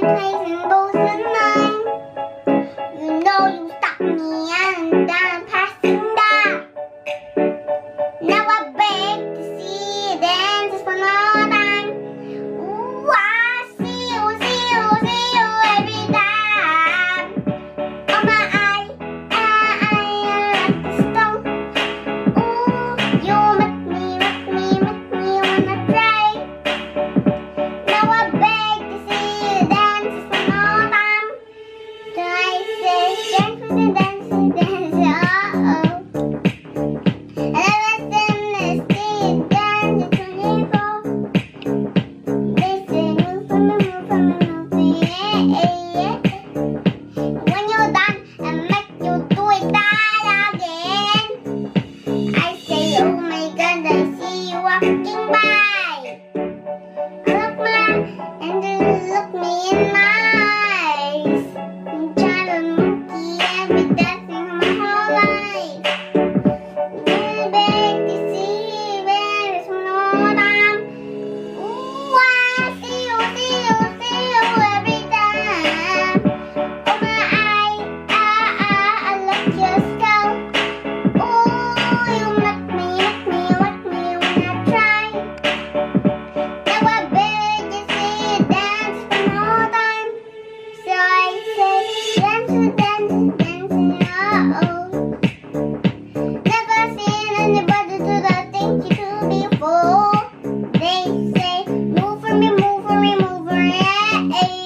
Placing both in line. You know you stopped me and I'm passing by. Now I beg to see you dance just one more time. Ooh, I see you every time. Oh my eye, like the stone. Ooh, you make me wanna cry. Now I beg to see you dance just one more time. So I say dance, oh. Walking by, look me in my eyes. I'm child of monkey, I've been dancing my whole life. You beg to see you very one more time. Ooh, I see you every time. Oh my eye, I look your skull. Ooh, you make me wanna try. Now I beg you see you dance one more time. So I say dance, oh. Never seen anybody do the thing you do before. They say move for me, yeah.